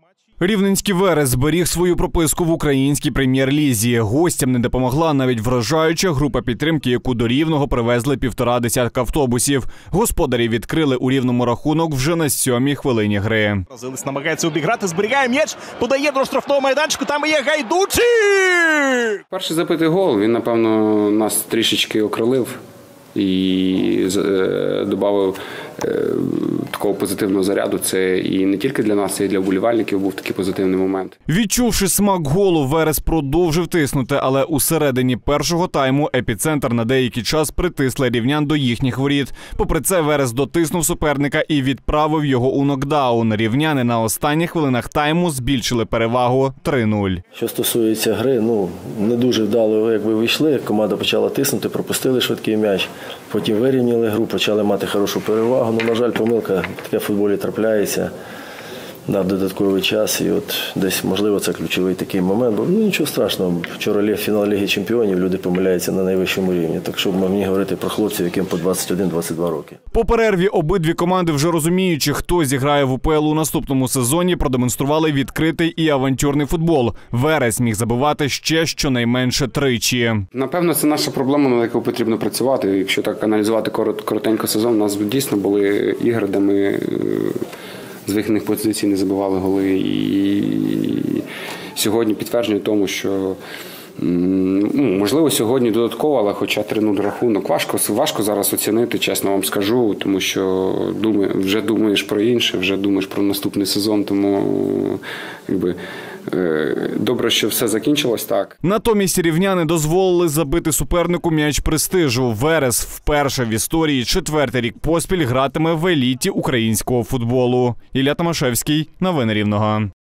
Рівненський Верес зберіг свою прописку в українській прем'єр-лізі. Гостям не допомогла навіть вражаюча група підтримки, яку до Рівного привезли 1,5 десятка автобусів. Господарі відкрили у Рівному рахунок вже на 7-й хвилині гри. Бразилець намагається обіграти, зберігає м'яч, подає до штрафного майданчику, там є Гайдучі! Перший забитий гол, він, напевно, нас трішечки окрилив і додав такого позитивного заряду. Це і не тільки для нас, це і для вболівальників був такий позитивний момент. Відчувши смак голу, Верес продовжив тиснути, але у середині першого тайму епіцентр на деякий час притисли рівнян до їхніх воріт. Попри це, Верес дотиснув суперника і відправив його у нокдаун. Рівняни на останніх хвилинах тайму збільшили перевагу 3-0. Що стосується гри, не дуже вдало, якби вийшли. Команда почала тиснути, пропустили швидкий м'яч. Потім вирівняли гру, почали мати хорошу перевагу. На жаль, помилка таке в футболі трапляється. Дав додатковий час і от десь, можливо, це ключовий такий момент. Бо нічого страшного, вчора фінал Ліги Чемпіонів, люди помиляються на найвищому рівні. Так що мені говорити про хлопців, яким по 21-22 роки. По перерві обидві команди, вже розуміючи, хто зіграє в УПЛ у наступному сезоні, продемонстрували відкритий і авантюрний футбол. Верес міг забивати ще щонайменше тричі. Напевно, це наша проблема, над якою потрібно працювати. Якщо так аналізувати коротенько сезон, у нас дійсно були ігри, де ми з вихідних позицій не забивали голи. І сьогодні підтвердження тому, що можливо сьогодні додатково, але хоча 3-0 рахунок. Важко зараз оцінити, чесно вам скажу, тому що вже думаєш про інше, вже думаєш про наступний сезон, тому добре, що все закінчилось так. Натомість рівняни дозволили забити супернику м'яч престижу. Верес вперше в історії 4-й рік поспіль гратиме в еліті українського футболу. Ілля Томашевський, новини Рівного.